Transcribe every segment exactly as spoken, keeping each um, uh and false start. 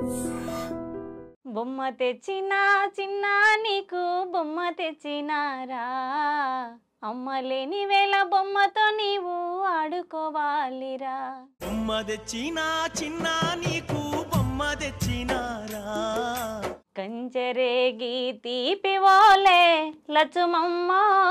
బొమ్మ తెచ్చినా చిన్న నీకు బొమ్మ తెచ్చినారా, అమ్మ లేని వేళ బొమ్మతో నీవు ఆడుకోవాలిరా. బొమ్మ తెచ్చినా చిన్న నీకు బొమ్మ తెచ్చినారా, కంచెరేగి తీపివోలే లచ్చుమమ్మ,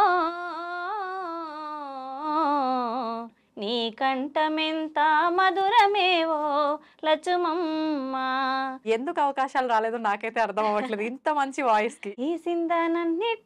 నీ కంఠమెంత మధురమేవో లచ్చుమమ్మ. ఎందుకు అవకాశాలు రాలేదో నాకైతే అర్థం అవ్వట్లేదు ఇంత మంచి వాయిస్ కి. ఈ సిందనన్నిట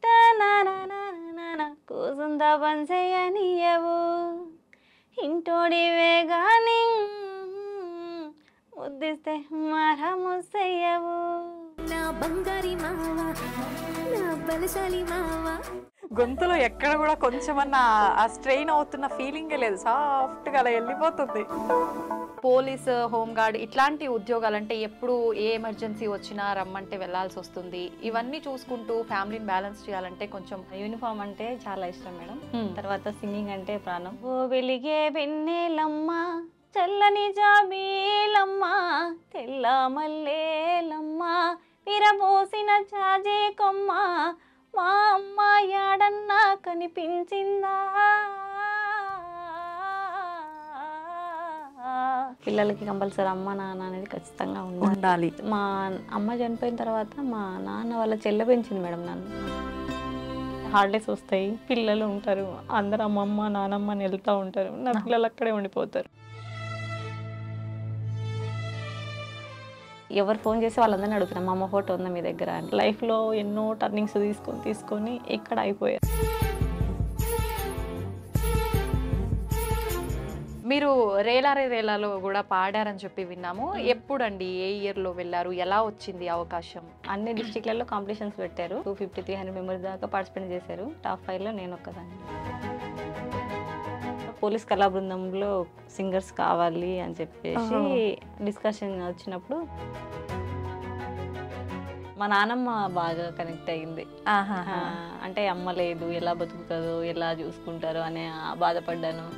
కూసుంద పంచయ్యనియవు, ఇంటోడివే గాని ముద్దిస్తే మర ముసయ్యవు. నా బంగారి మావా, నా బలశాలి మావా. గొంతులో ఎక్కడ కూడా కొంచెమన్నా ఆ స్ట్రెయిన్ అవుతున్న ఫీలింగే లేదు, సాఫ్ట్ గా అలా వెళ్ళిపోతుంది. పోలీస్, హోమ్ గార్డ్ ఇట్లాంటి ఉద్యోగాలంటే ఎప్పుడు ఏ ఎమర్జెన్సీ వచ్చినా రమ్మంటే వెళ్లాల్సి వస్తుంది. ఇవన్నీ చూసుకుంటూ ఫ్యామిలీని బ్యాలెన్స్ చేయాలంటే కొంచెం. యూనిఫామ్ అంటే చాలా ఇష్టం మేడం. తర్వాత సింగింగ్ అంటే ప్రాణం. ఓ వెలిగే వెన్నెలమ్మ, చల్లని జాబీలమ్మ, తెల్ల మల్లేలమ్మ, విరబోసిన చాజే కొమ్మ, మా అమ్మ యాడన్నా కనిపించిందా. పిల్లలకి కంపల్సరీ అమ్మ నాన్న అనేది ఖచ్చితంగా ఉండాలి. మా అమ్మ చనిపోయిన తర్వాత మా నాన్న వాళ్ళ చెల్లె పెంచింది మేడం నన్ను. హాలిడేస్ వస్తాయి, పిల్లలు ఉంటారు, అందరు అమ్మమ్మ నానమ్మ అని వెళ్తూ ఉంటారు, నా పిల్లలు అక్కడే ఉండిపోతారు. ఎవరు ఫోన్ చేసి వాళ్ళందరినీ అడుగుతున్నాం, మా అమ్మ ఫోటో ఉందా మీ దగ్గర అని. లైఫ్లో ఎన్నో టర్నింగ్స్ తీసుకొని తీసుకొని ఇక్కడ అయిపోయారు. మీరు రేలారే రేలాలో కూడా పాడారని చెప్పి విన్నాము. ఎప్పుడండి, ఏ ఇయర్ లో వెళ్ళారు, ఎలా వచ్చింది అవకాశం? అన్ని డిస్ట్రిక్ట్లలో కాంపిటీషన్స్ పెట్టారు. Two fifty three hundred members దాకా పార్టిసిపేట్ చేశారు. టాప్ ఫైవ్ లో నేను ఒక్కదాన్ని. పోలీస్ కళా బృందంలో సింగర్స్ కావాలి అని చెప్పేసి డిస్కషన్ వచ్చినప్పుడు మా నాన్నమ్మ బాగా కనెక్ట్ అయ్యింది. అంటే అమ్మ లేదు, ఎలా బతుకుతుందో ఎలా చూసుకుంటారో అనే బాధపడ్డాను.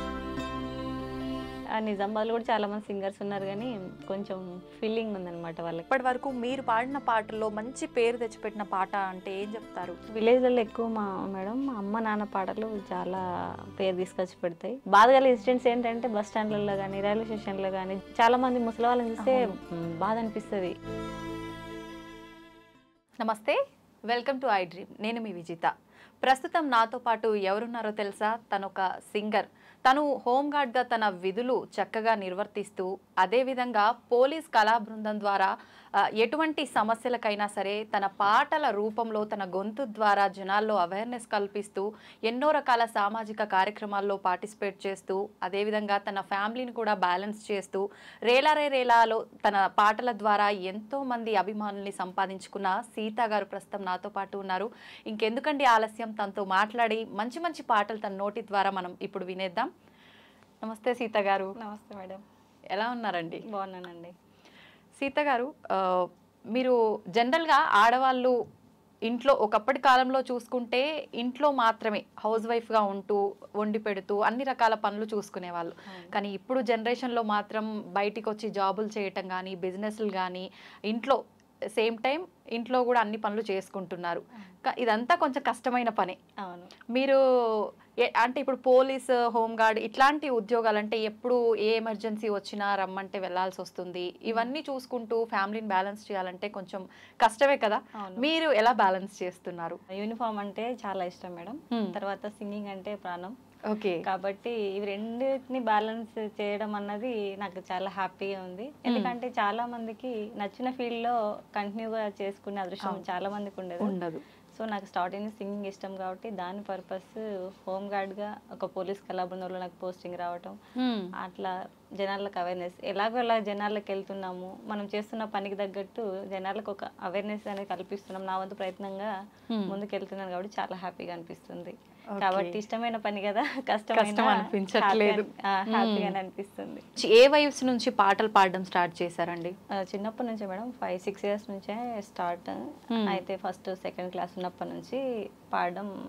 నిజామాబాద్లో కూడా చాలా మంది సింగర్స్ ఉన్నారు, కానీ కొంచెం ఫీలింగ్ ఉందన్నమాట వాళ్ళకి. ఇప్పటి వరకు మీరు పాడిన పాటల్లో మంచి పేరు తెచ్చిపెట్టిన పాట అంటే ఏం చెప్తారు? విలేజ్లలో ఎక్కువ మా మేడం మా అమ్మ నాన్న పాటలు చాలా పేరు తీసుకొచ్చి పెడతాయి. బాధగల ఇన్సిడెంట్స్ ఏంటంటే బస్ స్టాండ్లలో కానీ రైల్వే స్టేషన్లో కానీ చాలా మంది ముసలి వాళ్ళని చూస్తే బాధ అనిపిస్తుంది. నమస్తే, వెల్కమ్ టు ఐ డ్రీమ్. నేను మీ విజిత. ప్రస్తుతం నాతో పాటు ఎవరున్నారో తెలుసా? తను ఒక సింగర్. తను హోంగార్డ్గా తన విధులు చక్కగా నిర్వర్తిస్తూ అదేవిధంగా పోలీస్ కళా బృందం ద్వారా ఎటువంటి సమస్యలకైనా సరే తన పాటల రూపంలో తన గొంతు ద్వారా జనాల్లో అవేర్నెస్ కల్పిస్తూ ఎన్నో రకాల సామాజిక కార్యక్రమాల్లో పార్టిసిపేట్ చేస్తూ అదేవిధంగా తన ఫ్యామిలీని కూడా బ్యాలెన్స్ చేస్తూ రేలారే రేలాలో తన పాటల ద్వారా ఎంతో మంది అభిమానుల్ని సంపాదించుకున్న సీత గారు ప్రస్తుతం నాతో పాటు ఉన్నారు. ఇంకెందుకండి ఆలస్యం, తనతో మాట్లాడి మంచి మంచి పాటలు తన నోటి ద్వారా మనం ఇప్పుడు వినేద్దాం. నమస్తే సీత గారు. నమస్తే మేడం. ఎలా ఉన్నారండి? బాగున్నానండి. సీత గారు, మీరు జనరల్గా ఆడవాళ్ళు ఇంట్లో ఒకప్పటి కాలంలో చూసుకుంటే ఇంట్లో మాత్రమే హౌస్ వైఫ్గా ఉంటూ వండి పెడుతూ అన్ని రకాల పనులు చూసుకునేవాళ్ళు. కానీ ఇప్పుడు జనరేషన్లో మాత్రం బయటికి వచ్చి జాబులు చేయటం కానీ బిజినెస్లు కానీ ఇంట్లో సేమ్ టైం ఇంట్లో కూడా అన్ని పనులు చేసుకుంటున్నారు. ఇదంతా కొంచెం కష్టమైన పనే. అవును. మీరు అంటే ఇప్పుడు పోలీస్, హోంగార్డ్ ఇట్లాంటి ఉద్యోగాలు అంటే ఎప్పుడు ఏ ఎమర్జెన్సీ వచ్చినా రమ్మంటే వెళ్లాల్సి వస్తుంది. ఇవన్నీ చూసుకుంటూ ఫ్యామిలీని బ్యాలెన్స్ చేయాలంటే కొంచెం కష్టమే కదా. మీరు ఎలా బ్యాలెన్స్ చేస్తున్నారు? యూనిఫామ్ అంటే చాలా ఇష్టం మేడం. తర్వాత సింగింగ్ అంటే ప్రాణం. ఓకే. కాబట్టి ఇవి రెండింటిని బ్యాలెన్స్ చేయడం అన్నది నాకు చాలా హ్యాపీగా ఉంది. ఎందుకంటే చాలా మందికి నచ్చిన ఫీల్డ్ లో కంటిన్యూగా చేసుకునే అదృష్టం చాలా మందికి ఉండదు ఉండదు సో నాకు స్టార్టింగ్ సింగింగ్ ఇష్టం కాబట్టి దాని పర్పస్ హోమ్ గార్డ్ గా ఒక పోలీస్ కళా బృందంలో నాకు పోస్టింగ్ రావటం, అట్లా జనాలకు అవేర్నెస్ ఎలాగో ఎలా జనాలకు వెళ్తున్నాము, మనం చేస్తున్న పనికి తగ్గట్టు జనాలకు ఒక అవేర్నెస్ అనేది కల్పిస్తున్నాం. నా వంతు ప్రయత్నంగా ముందుకు వెళ్తున్నాను కాబట్టి చాలా హ్యాపీగా అనిపిస్తుంది. కాబట్టి ఇష్టమైన పని కదా, కష్టం అనిపించట్లేదు, హ్యాపీగానే అనిపిస్తుంది. ఏ వయసు నుంచి పాటలు పాడడం స్టార్ట్ చేశారండి? చిన్నప్పటి నుంచే మేడం, ఫైవ్ సిక్స్ ఇయర్స్ నుంచే స్టార్ట్. అయితే ఫస్ట్ సెకండ్ క్లాస్ ఉన్నప్పటి నుంచి పాడడం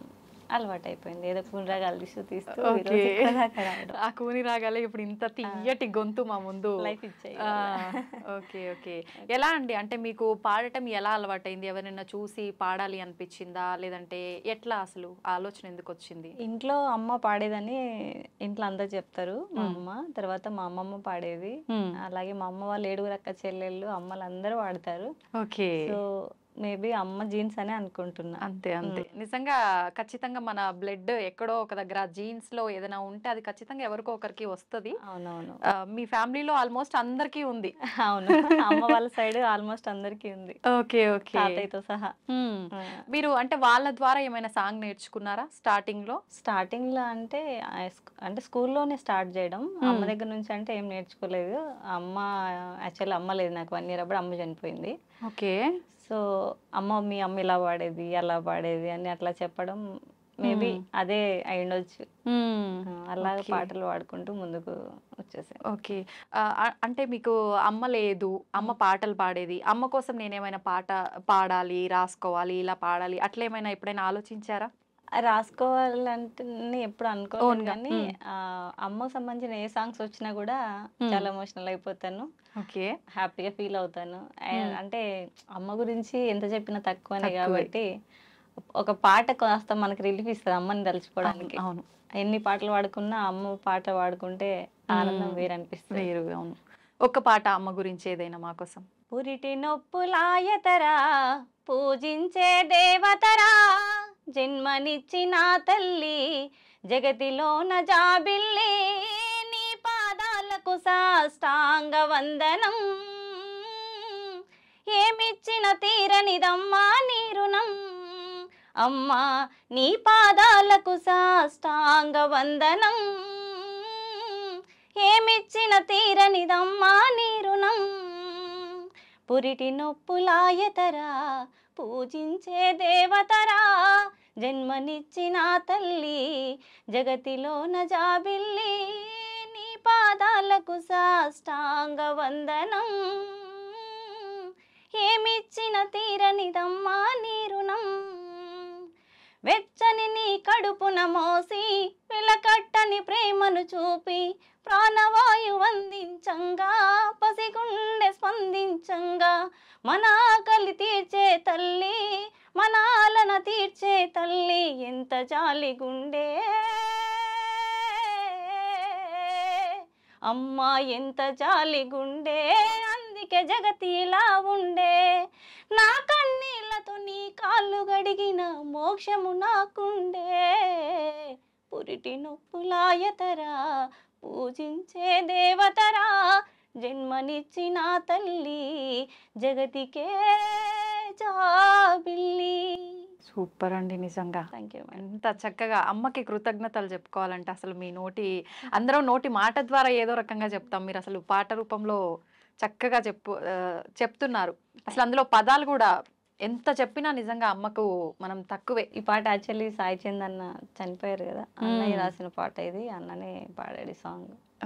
అలవాటు అయిపోయింది. ఏదో కూని రాగాలు తీస్తూ తీస్తూ ఓకే. ఈరోజు ఇక్కడ దాకా రావడం. ఆ కూని రాగాలే ఇప్పుడు ఇంత తీయటి గొంతు మా ముందు లైఫ్ ఇచ్చాయి ఆ, ఓకే ఓకే. ఎలా అండి, అంటే మీకు పాడటం ఎలా అలవాటైంది? ఎవరైనా చూసి పాడాలి అనిపించిందా, లేదంటే ఎట్లా అసలు ఆలోచన ఎందుకు వచ్చింది? ఇంట్లో అమ్మ పాడేదని ఇంట్లో అందరు చెప్తారు. మా అమ్మ తర్వాత మా అమ్మమ్మ పాడేది. మ్మ్. అలాగే మా అమ్మ వాళ్ళు ఏడుగురు అక్క చెల్లెళ్ళు అమ్మలు అందరూ పాడతారు. ఓకే. సో మేబీ అమ్మ జీన్స్ అనే అనుకుంటున్నా. అంతే అంతే. నిజంగా ఖచ్చితంగా మన బ్లడ్ ఎక్కడో ఒక దగ్గర జీన్స్ లో ఏదైనా ఉంటే అది ఖచ్చితంగా ఎవరికో ఒకరికి వస్తుంది. అవునవును. మీ ఫ్యామిలీలో ఆల్మోస్ట్ అందరికీ ఉంది. అవును, అమ్మ వాళ్ళ సైడ్ ఆల్మోస్ట్ అందరికీ ఉంది, ఓకే ఓకే. తాతయ్యతో సహా. మ్మ్. ఆ. మీరు అంటే వాళ్ళ ద్వారా ఏమైనా సాంగ్ నేర్చుకున్నారా స్టార్టింగ్ లో? స్టార్టింగ్ లో అంటే ఆ స్కూ- అంటే స్కూల్లోనే స్టార్ట్ చేయడం. అమ్మ దగ్గర నుంచి అంటే ఏం నేర్చుకోలేదు. అమ్మ యాక్చువల్లీ అమ్మ లేదు నాకు, వన్ ఇయర్ అప్పుడు అమ్మ చనిపోయింది. ఓకే. సో అమ్మ మీ అమ్మ ఇలా పాడేది అలా పాడేది అని అట్లా చెప్పడం మేబీ అదే అయి ఉండొచ్చు. మ్మ్. ఆ, అలా Okay. పాటలు పాడుకుంటూ ముందుకు వచ్చేసాను. ఓకే. ఆ, ఆ- అంటే మీకు అమ్మ లేదు, అమ్మ పాటలు పాడేది, అమ్మ కోసం నేనేమైనా పాట పాడాలి, రాసుకోవాలి, ఇలా పాడాలి అట్లా ఏమైనా ఎప్పుడైనా ఆలోచించారా? రాసుకోవాలంటే నేను ఎప్పుడు అనుకోను Own గా, కానీ ఆ, అమ్మకు సంబంధించిన ఏ సాంగ్స్ వచ్చినా కూడా చాలా ఎమోషనల్ అయిపోతాను, ఓకే. హ్యాపీగా ఫీల్ అవుతాను. ఆ- అంటే అమ్మ గురించి ఎంత చెప్పినా తక్కువనే తక్కువే. కాబట్టి ఒక పాట కాస్త మనకి రిలీఫ్ ఇస్తుంది అమ్మని తలుచుకోవడానికి. అవును. ఎన్ని పాటలు పాడుకున్నా అమ్మ పాట పాడుకుంటే ఆనందం వేరు అనిపిస్తుంది. వేరు, అవును. ఒక్క పాట అమ్మ గురించి ఏదైనా మా కోసం. పురిటి నొప్పులాయతరా పూజించే దేవతరా, జన్మనిచ్చిన తల్లి జగతిలోన జాబిల్లి, నీ పాదాలకు సాష్టాంగ వందనం, ఏమిచ్చిన తీరనిదమ్మా నీ రుణం, అమ్మా నీ పాదాలకు సాష్టాంగ వందనం, ఏమిచ్చిన తీరనిదమ్మా నీ రుణం, పురిటి నొప్పులాయతరా పూజించే దేవతరా, జన్మనిచ్చిన తల్లి జగతిలోన జాబిల్లి, నీ పాదాలకు సాష్టాంగ వందనం, ఏమిచ్చిన తీరనిదమ్మా నీ రుణం, వెచ్చని నీ కడుపున మోసి వెలకట్టని ప్రేమను చూపి ప్రాణవాయు వందించంగా, పసిగుండె స్పందించంగా, మన ఆకలి తీర్చే తల్లి మన ఆలన తీర్చే తల్లి, ఎంత జాలి గుండె అమ్మా ఎంత జాలి గుండె, అందుకే జగతి ఇలా ఉండే, నా కన్నీళ్లతో నీ కాళ్ళు గడిగిన మోక్షము నాకుండే, పురిటి నొప్పులాయతరా పూజించే దేవతరా, జన్మనిచ్చిన తల్లి జగతికే జాబిల్లి. సూపర్ అండి, నిజంగా థ్యాంక్ యూ మేడం. ఎంత చక్కగా అమ్మకి కృతజ్ఞతలు చెప్పుకోవాలంటే అసలు మీ నోటి అందరం నోటి మాట ద్వారా ఏదో రకంగా చెప్తాం, మీరు అసలు పాట రూపంలో చక్కగా చెప్పు ఆ, చెప్తున్నారు. అసలు అందులో పదాలు కూడా ఎంత చెప్పినా నిజంగా అమ్మకు మనం తక్కువే. ఈ పాట యాక్చువల్లీ సాయి చంద్ అన్న చనిపోయారు కదా, అన్నయ్య రాసిన పాట ఇది, అన్ననే పాడాడు ఈ సాంగ్.